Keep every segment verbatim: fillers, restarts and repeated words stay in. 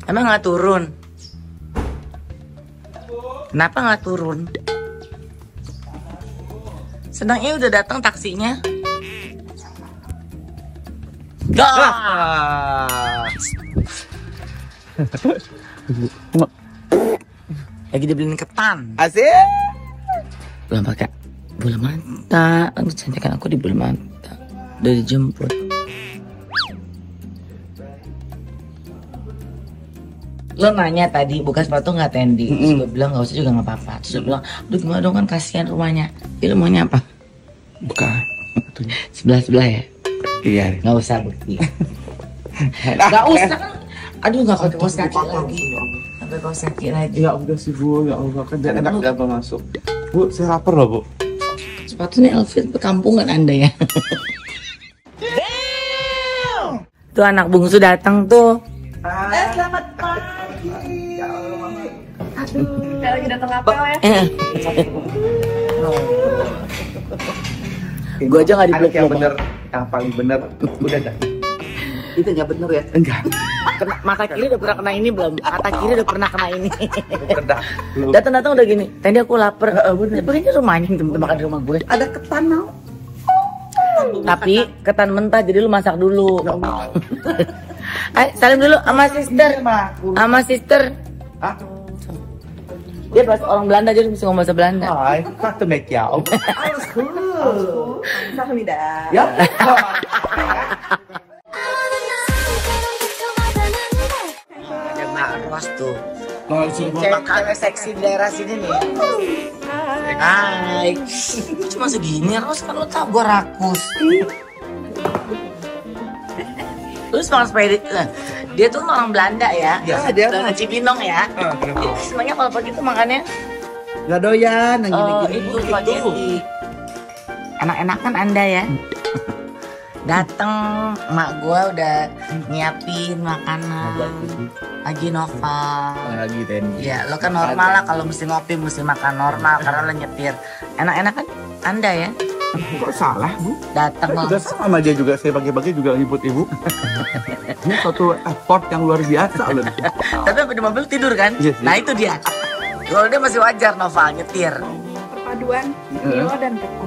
Emang nggak turun? Kenapa nggak turun? Senangnya udah datang taksinya. Gas. Lagi dibeliin ketan. Asik. Belum pakai bola mata. Kan kecantikan aku di bola mata. Udah dijemput. Lo nanya tadi buka sepatu nggak Tendi? Terus gue bilang nggak usah juga nggak apa-apa. Terus gue bilang, aduh gimana dong kan kasihan rumahnya. Ini maunya apa? Buka. Sebelah sebelah ya. Iya. Nggak usah bukti. Nggak usah kan? Aduh nggak pakai kaos kaki lagi. Sampai kaos kaki lagi. Ya udah sih Bu, ya Allah kan dia enak gak masuk. Bu, saya lapar loh Bu. Sepatunya Elvin perkampungan Anda ya. Tuh anak bungsu datang tuh. Eh, selamat pagi. Ya Allah, Mama. Aduh, saya lagi datang apel ya. Gue aja nggak dipeluk yang bener, yang paling bener. Udah dah. Itu nggak bener ya? Enggak. Kena, mata kiri udah pernah kena ini belum? Mata kiri udah pernah kena ini. Pernah. Datang-datang udah gini. Tadi aku lapar. Ya, begini rumahnya temen makan di rumah gue. Ada ketan mau? Tapi ketan mentah jadi lu masak dulu. Ayo salim dulu sama sister. Sama sister. Hah? Dia bahasa orang Belanda jadi mesti ngomong bahasa Belanda. Hai, kata mekiau. Alles cool. Kamsahamnida. Ya. Ada Mbak Ros tuh. Cewek seksi di daerah sini nih. Hai. Cuma segini Ros, kan lo tau gue rakus. Lu semangat sepeda. Dia tuh orang Belanda ya. Ya, dia Belanda Cibinong ya. Ah, kenapa? Itu sebenarnya kalau pagi tuh makannya Gak doyan, yang oh, gini-gini. itu spaghetti. Enak-enakan Anda ya. Dateng emak gua udah nyiapin makanan. Lagi Nova. Lagi Tendi. Ya, lo kan normal lah kalau mesti ngopi mesti makan normal karena lo nyetir. Enak-enakan Anda ya. Kok salah Bu? Datang Juga sama dia juga, saya pagi-pagi juga ngikut Ibu. Ini suatu effort yang luar biasa loh. Tapi sampai di mobil tidur kan? Yes, yes. Nah itu dia. Kalau dia masih wajar Nova nyetir. Perpaduan Mio dan ketan.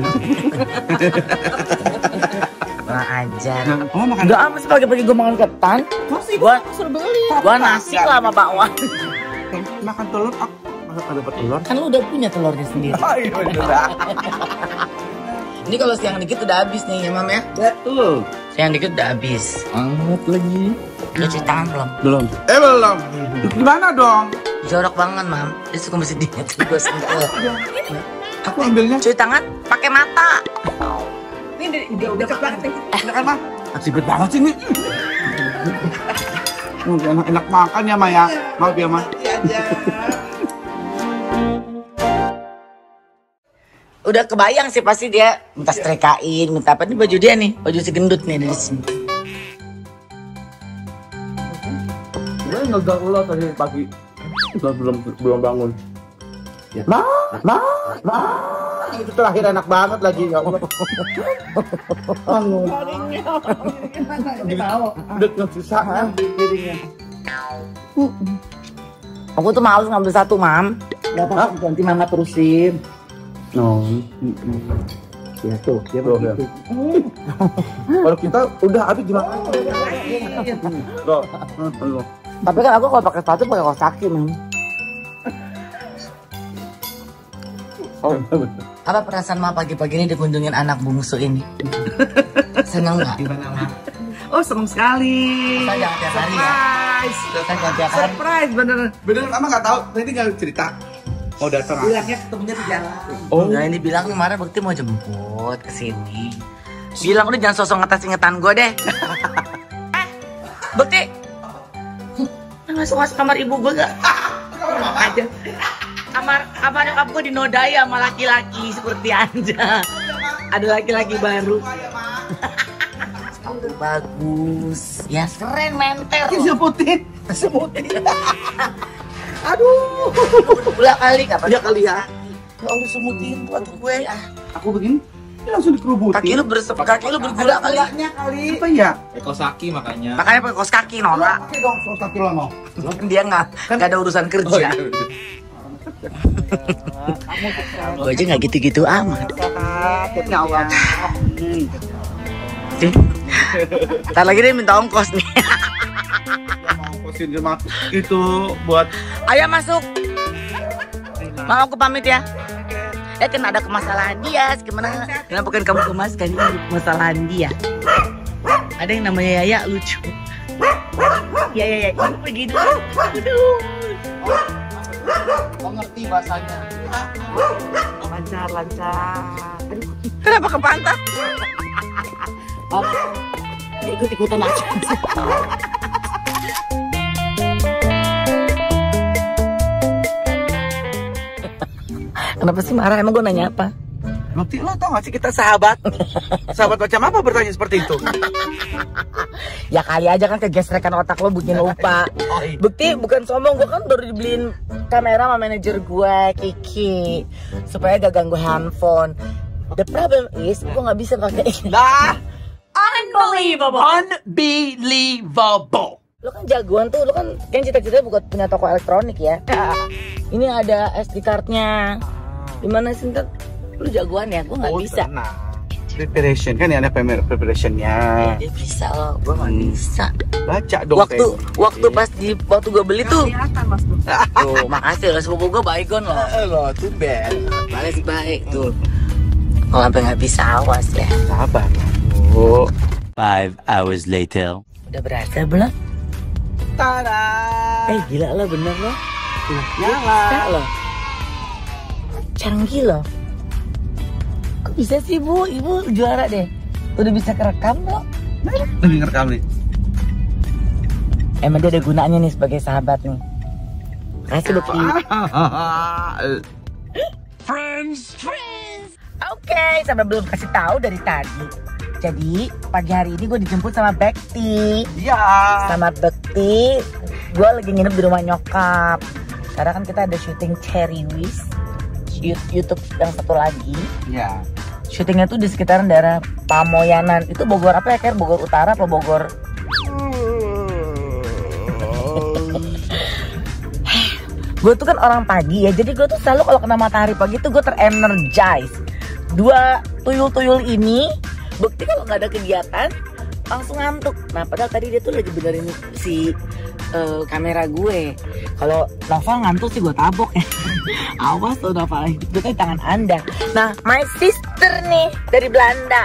Kurang ajar. Oh, makan. Enggak amat pagi-pagi gue makan ketan. Masih Gua suruh beli. gua nasi lah sama bakwan. Makan telur, aku makan dapat telur. Kan lu udah punya telurnya sendiri. Oh iya bener. Ini kalau siang dikit udah habis nih ya Mam ya. Betul. Siang dikit udah habis. Anget lagi. Lu cuci tangan belum? Belum. Eh belum. Gimana dong? Jorok banget Mam. Dia suka mesti diet. Gue sentuh. Aku ambilnya. Cuci tangan pakai mata. Ini udah udah banget nih. Enak kan mah? Ribet banget sih ini. Enak-enak makan ya Maya. Maaf ya Mah. Udah kebayang sih pasti dia minta setrikain, minta apa. Ini baju dia nih, baju si gendut nih dari sini. Gue ngegang ulo tadi pagi. Belum belum belum bangun. Ya. Ma, ma, ma. Itu terakhir enak banget lagi ya Allah. Bangun. Udah nggak susah dirinya. Aku tuh males ngambil satu Mam. Gak apa-apa, nanti Mama terusin. No. Ya tuh, dia begitu. Kalau kita udah habis gimana? Loh, loh. Tapi kan aku kalau pakai sepatu pakai kaos kaki Mam. Oh, Apa perasaan Ma pagi-pagi ini dikunjungin anak bungsu ini? Seneng nggak? gimana Mah? Oh, seneng sekali. Kita jangan tiap hari ya. Surprise. Kita jangan tiap hari. Surprise bener. Bener Mama nggak tahu, nanti nggak cerita. Mau datang. Bilangnya ketemunya di jalan. Oh, Nah ini bilang kemarin Bekti mau jemput ke sini. Bilang udah jangan sosok ngetes ingetan gue deh. Eh, Bekti. Masuk masuk kamar ibu gue gak? Aja. Kamar kamar nyokap gue dinodai sama laki-laki seperti Anda. Ada laki-laki baru. Bagus. Ya keren menter. Sebutin. Sebutin. Aduh. Udah kali kapan? ya kali ya. Ya Allah sebutin buat gue. Ah, Aku begini. Langsung dikerubutin. Kaki lu bersep, kaki lu bergula kali. kali. Apa ya? Ekosaki makanya. Makanya pakai kaos kaki Nora. Pakai dong kaos kaki lo mau. Dia nggak nggak ada urusan kerja. Gue aja nggak gitu-gitu amat. Ntar lagi dia minta ongkos nih. Ongkosin cuma itu buat. Ayo masuk. Mau aku pamit ya. Eh kan ada kemasalahan dia, gimana? Kenapa kan kamu kemaskan ini kemasalahan dia? Ada yang namanya Yaya lucu. Ya ya ya, ibu pergi dulu. Aduh. Oh, ngerti bahasanya. Lancar lancar. Aduh. Kenapa ke pantat? Ikut ikutan aja. Kenapa sih marah? Emang gue nanya apa? Bukti lo tau gak sih kita sahabat? Sahabat macam apa bertanya seperti itu? Ya kali aja kan kegesrekan otak lo bikin lupa. Bukti bukan sombong, gue kan baru dibeliin kamera sama manajer gue, Kiki, supaya gak ganggu handphone. The problem is gue gak bisa pakai. Lah, Unbelievable. unbelievable. Lo kan jagoan tuh, lo kan kan cita-citanya bukan punya toko elektronik ya. Ini ada S D cardnya. Gimana sih ntar? Lu jagoan ya, gue nggak Oh, bisa. Nah, preparation kan ya ada preparationnya. Ya, dia bisa loh, gue nggak Hmm. bisa. Baca dong. Waktu Teh. waktu pas di waktu gue beli tuh. Kelihatan mas tuh. Tuh, makasih loh, sepupu gue baygon loh. Lo tuh bel. Balas baik tuh. Kalau sampai nggak bisa awas ya. Sabar. Oh. Five hours later. Udah berasa belum? Tada. Eh gila lo, bener lo. Nyala. Bisa lo. Canggih lo. Kok bisa sih bu? Ibu juara deh. Udah bisa kerekam lo. Lagi ngerekam nih. Emang dia ada gunanya nih sebagai sahabat nih. Kasih Bukti. Friends. Oke, sampai belum kasih tahu dari tadi. Jadi pagi hari ini gue dijemput sama Bekti. Iya. Sama Bekti, gue lagi nginep di rumah nyokap. Karena kan kita ada syuting Cherry Wish YouTube yang satu lagi. Iya. Syutingnya tuh di sekitaran daerah Pamoyanan. Itu Bogor apa ya, Ker? Bogor Utara apa Bogor? Gue tuh kan orang pagi ya, jadi gue tuh selalu kalau kena matahari pagi tuh gue terenergize. Dua tuyul-tuyul ini, bukti kalau nggak ada kegiatan langsung ngantuk. Nah padahal tadi dia tuh lagi benerin si uh, kamera gue. Kalau Noval ngantuk sih gue tabok ya. Awas tuh Noval, itu kan tangan anda. Nah my sister nih dari Belanda.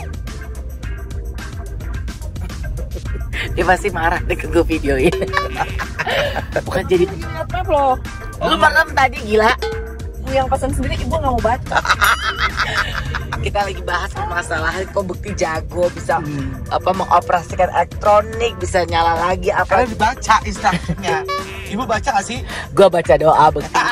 Dia pasti marah deh ke gue videoin. Bukan jadi Apa loh? lu makan tadi gila. Yang pesan sendiri ibu nggak mau baca. Kita lagi bahas masalah kok Bukti jago bisa hmm. apa mengoperasikan elektronik, bisa nyala lagi apa. Karena dibaca instruksinya. Ibu baca gak sih? Gua baca doa Bukti.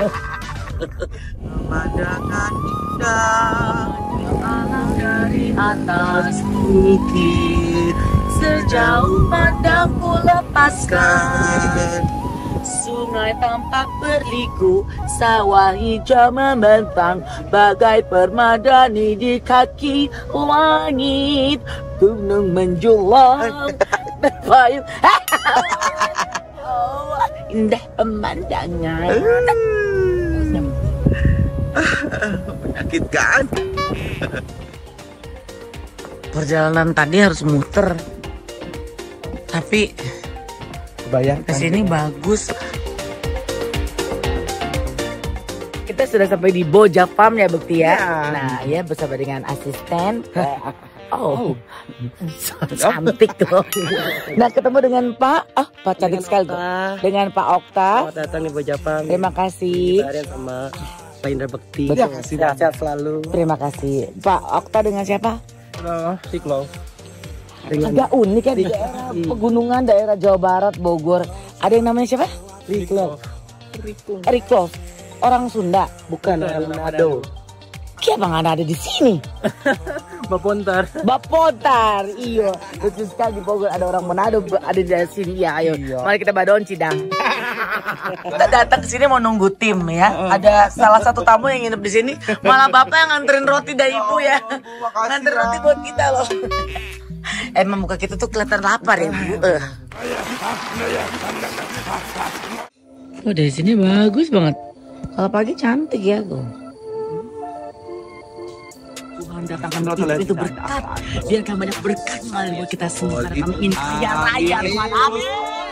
Pemandangan indah Dari atas bukit sejauh pandangku lepaskan. Sungai tampak berliku, sawah hijau membentang, bagai permadani di kaki langit. Gunung menjulang, berpayung. Oh, indah pemandangan. menyakitkan. Perjalanan tadi harus muter, tapi Bayangkan kesini bagus. Kita sudah sampai di Boja Farm ya Bukti ya. Ya. Nah ya bersama dengan asisten. Oh, cantik tuh. Nah ketemu dengan Pak, ah Pak cantik sekali tuh. Dengan Pak Okta. Selamat datang di Boja Farm. Terima kasih. Kita sama Pak Indra Bekti. Betul. Sehat-sehat selalu. Terima kasih. Pak Okta dengan siapa? Halo, Siklo. Agak unik ya di daerah pegunungan daerah Jawa Barat, Bogor. Ada yang namanya siapa? Riklo. Riklo. Orang Sunda. Bukan, orang Manado. Siapa nggak ada di sini? Bapontar. Bapontar, iyo. Lucu sekali di Bogor ada orang Manado ada di sini ya. Ayo, mari kita badon cidang. Kita datang ke sini mau nunggu tim ya. Ada salah satu tamu yang nginep di sini. Malah bapak yang nganterin roti dari ibu ya. Nganterin roti buat kita loh. Emang muka kita tuh kelihatan lapar ya bu. Uh. Oh dari sini bagus banget. Kalau pagi cantik ya gue. Tuhan datangkan kita itu berkat. Biarkan banyak berkat mengalir buat kita semua. Karena kami ingin kaya raya. Amin.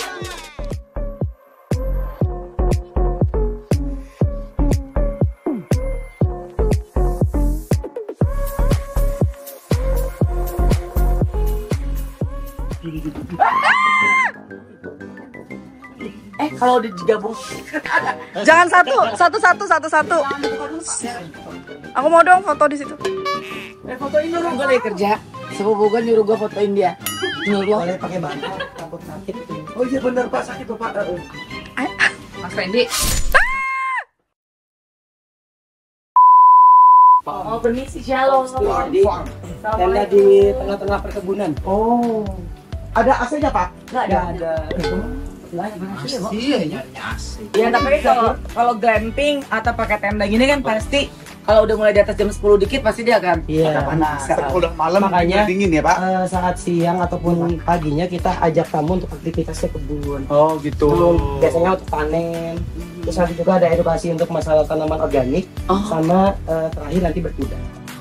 Eh kalau digabung Jangan satu, satu satu satu satu. Aku mau dong foto di situ. eh, fotoin dulu gue lagi kerja. Sepupu gue nyuruh gue fotoin dia. Nyuruh gue. Boleh pakai bantal, takut sakit. Oh iya benar Pak, sakit Pak. Mas Fendi. Oh permisi shalom. Di tenda di tengah-tengah perkebunan. Oh Ada A C-nya Pak? nggak ada. Ada. Iya, ya, asik. Ya tapi kalau kalau glamping atau pakai tenda gini kan pasti kalau udah mulai di atas jam sepuluh dikit pasti dia akan Iya, panas. Sekarang udah malam Makanya- dingin ya Pak? Eh, saat siang ataupun paginya kita ajak tamu untuk aktivitas ke kebun. Oh gitu. Untuk- biasanya untuk panen. Terus nanti juga ada edukasi untuk masalah tanaman organik Oh. sama eh, terakhir nanti berkuda.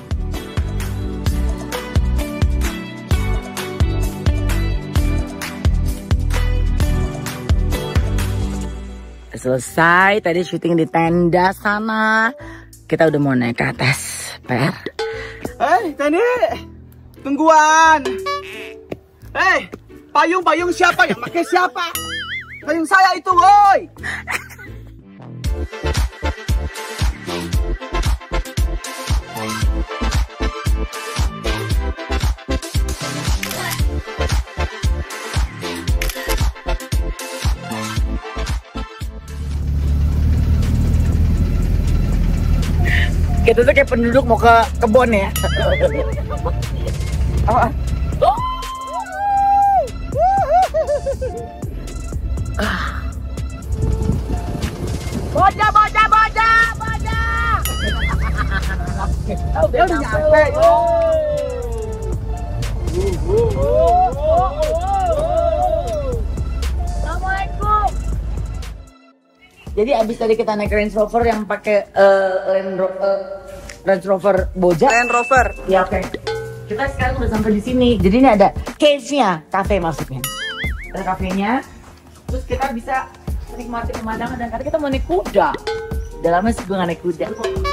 Selesai tadi syuting di tenda sana. Kita udah mau naik ke atas. Per. Hei, Teni, tungguan. Hei, payung-payung siapa yang pakai siapa? Payung saya itu, woi. Kita tuh kayak penduduk mau ke kebun ya. Oh, ah. Bocah, bocah, bocah, bocah. Oh, udah nyampe. Assalamualaikum. Jadi abis tadi kita naik Range Rover yang pakai eh, Land Ro- eh, Range Rover Boja. Land Rover. Ya oke. Kita sekarang udah sampai di sini. Jadi ini ada cave-nya, cafe maksudnya. Ada kafenya. Terus kita bisa menikmati pemandangan dan karena kita mau naik kuda. Udah lama sih gue gak naik kuda.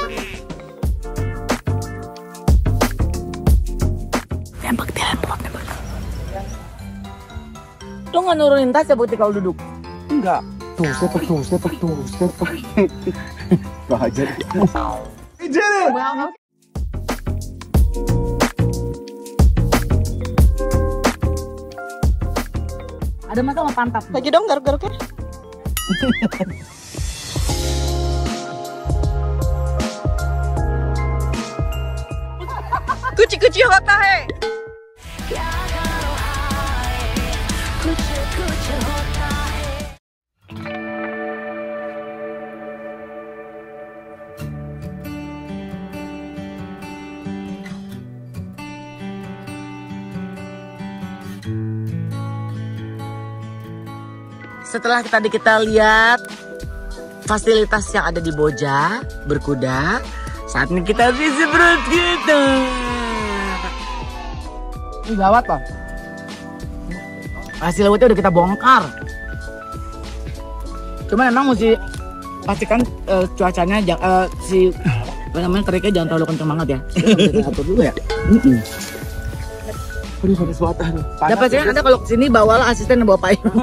Tembak, tembak, tembak. Lo gak nurunin tas ya Bukti kalau duduk? Enggak. Tuh, sepak tuh, sepak tuh, sepak. Gak aja. Ijin. Ada masalah pantat. Lagi dong garuk-garuknya. Kuci-kuci hota he. Setelah tadi kita lihat fasilitas yang ada di Boja, berkuda, saatnya kita isi perut kita. Ini gawat Pak. Hasil lautnya udah kita bongkar. Cuma emang mesti pastikan eh, cuacanya ja- eh, si apa namanya teriknya jangan terlalu kenceng banget ya. Kita atur dulu ya. Aduh, panas banget. aduh. Panas, Dapat sih Anda kalau kesini bawalah asisten yang bawa payung.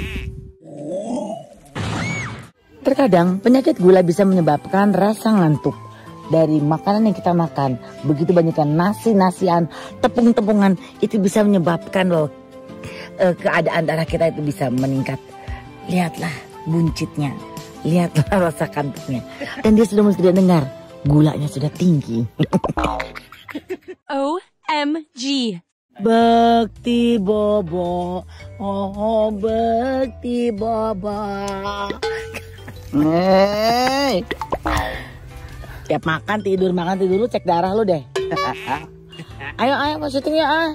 Terkadang penyakit gula bisa menyebabkan rasa ngantuk dari makanan yang kita makan. Begitu banyaknya nasi-nasian, tepung-tepungan itu bisa menyebabkan loh eh, keadaan darah kita itu bisa meningkat. Lihatlah buncitnya, lihatlah rasa kantuknya. Dan dia sudah mulai tidak dengar, gulanya sudah tinggi. O M G. Bekti Bobo, oh Bekti Bobo. Nih. Tiap makan tidur, makan tidur lu cek darah lu deh. Ayo, ayo mau syuting ya, ah.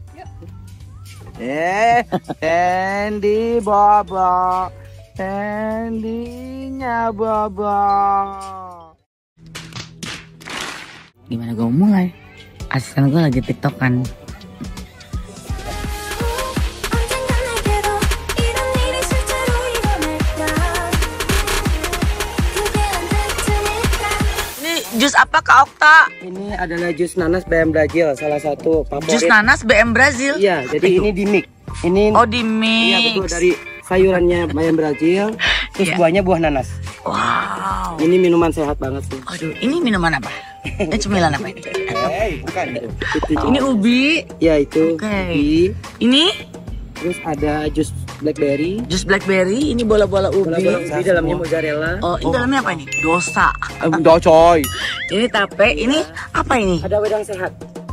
Eh, Sandy Bobo. Sandy-nya Bobo. Gimana gue mulai? Asisten gue lagi tiktokan. Ini jus apa Kak Okta? Ini adalah jus nanas B M Brazil, salah satu favorit. Jus nanas B M Brazil? Iya, jadi ini di mix. Ini Oh di mix. Iya betul, dari sayurannya B M Brazil, terus Iya. buahnya buah nanas. Wow. Ini minuman sehat banget sih. Aduh, ini minuman apa? Ini cemilan apa ini? Hei, bukan itu. Ini ubi. Ya itu. Oke. Ubi. Ini Terus ada jus blackberry. jus blackberry. Ini bola-bola ubi. Bola-bola ubi dalamnya mozzarella. Oh, ini dalamnya apa ini? Dosa. Udah coy. Ini tape. Ini apa ini? Ada wedang sehat.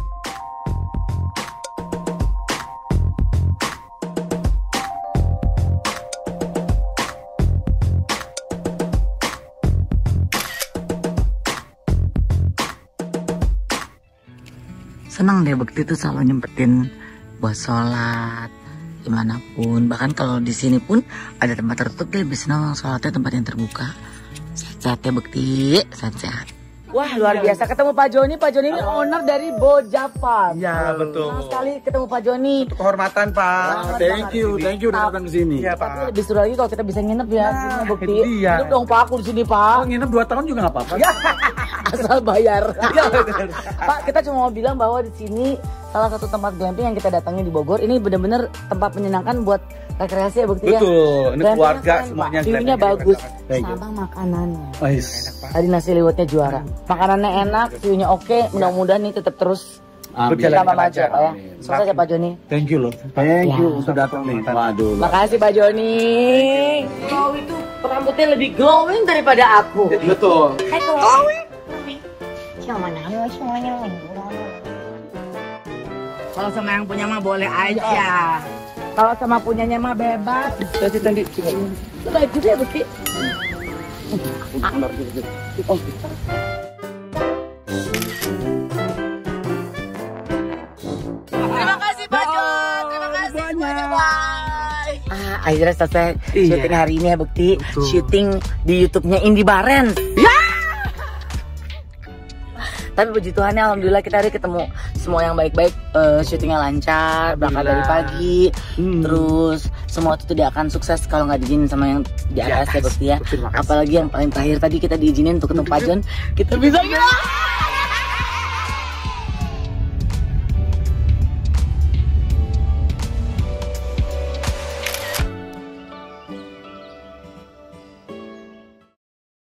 Senang deh Bekti tuh selalu nyempetin buat sholat dimanapun. Bahkan kalau di sini pun ada tempat tertutup, dia lebih senang sholatnya tempat yang terbuka. Sehat-sehat ya Bekti, sehat-sehat. Wah luar biasa ketemu Pak Joni. Pak Joni ini owner dari Bojapan. Ya, betul. Senang sekali ketemu Pak Joni. Kehormatan, Pak. Thank you, thank you udah datang ke sini. Iya, Tapi Pak. lebih seru lagi kalau kita bisa nginep ya. Nah, sini, Bekti. itu dia. Hidup dong Pak aku di sini Pak. Oh, nginep dua tahun juga nggak apa-apa. Asal bayar. Pak, kita cuma mau bilang bahwa di sini salah satu tempat glamping yang kita datangi di Bogor ini benar-benar tempat menyenangkan buat rekreasi ya Bekti ya. Betul. Ini Glampingnya keluarga keren, Pak. semuanya. View-nya glamping. bagus. Thank you. Sama makanannya. Ais. Tadi nasi liwetnya juara. Makanannya enak, view-nya oke. Mudah-mudahan nih tetap terus Amin. Berjalan. sama maju lancar. Pak ya. Amin. Sukses ya Pak Joni. Thank you loh. Thank Ya. you sudah datang nih. Waduh. Makasih Pak Joni. Kau itu rambutnya lebih glowing daripada aku. Betul. Hai glowing. Kalau sama yang punya mah boleh aja. Kalau sama punyanya mah bebas. Jadi tadi Itu baik juga ya Bekti. Terima kasih Pak Jon. Terima kasih semuanya. Bye. Ah, akhirnya selesai syuting hari ini ya Bekti. Syuting di YouTube-nya Indi Barens. Ya. Tapi puji Tuhan ya, alhamdulillah kita hari ketemu semua yang baik-baik. Uh, syutingnya lancar, berangkat dari pagi. Terus semua itu tidak akan sukses kalau nggak diizinin sama yang di atas ya Bekti ya. Apalagi yang paling terakhir tadi kita diizinin untuk ketemu Pak Jon. Kita bisa gila.